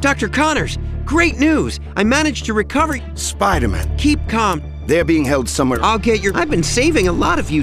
Dr. Connors, great news! I managed to recover. Spider-Man, Keep calm. they're being held somewhere. I'll get your. I've been saving a lot of you.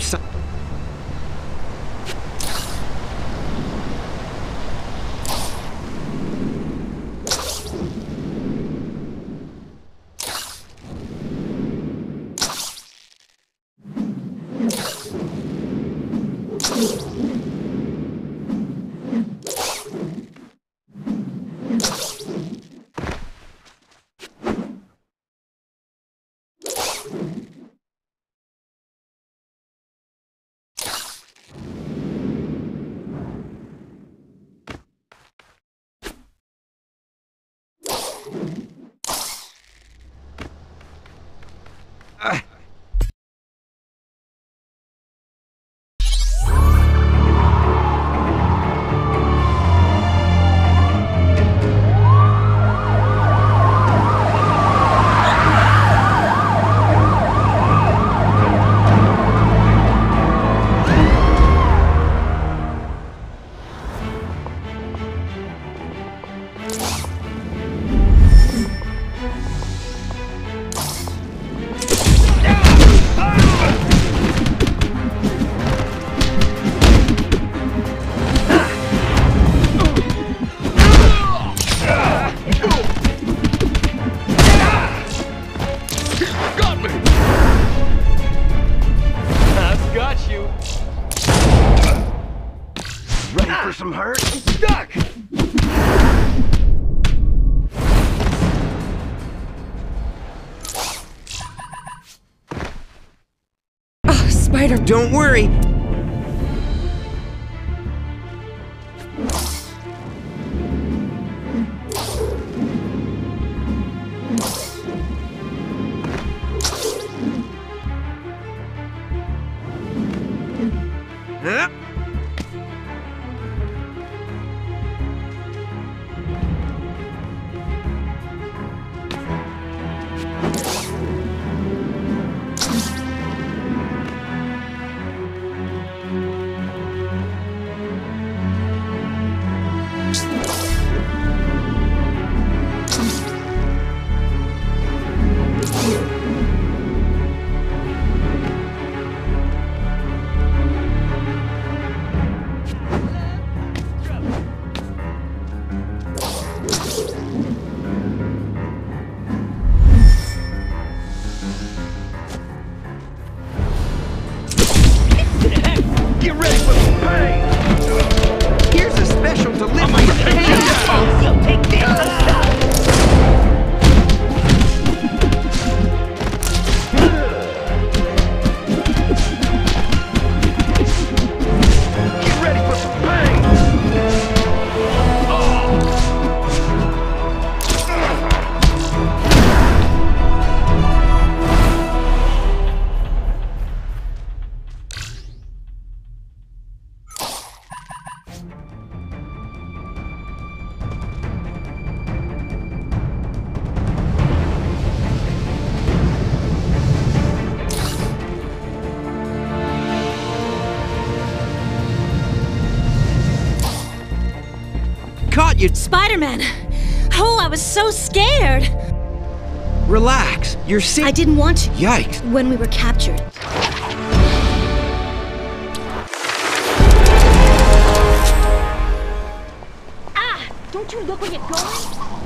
Some hurt? Stuck! Oh, Spider. Don't worry. Huh? Get ready for some pain! Here's a special delivery. Take this! Get ready for some pain! Caught you. Spider-Man! Oh, I was so scared! Relax. You're safe. I didn't want to Yikes. when we were captured. Ah! Don't you look where you're going?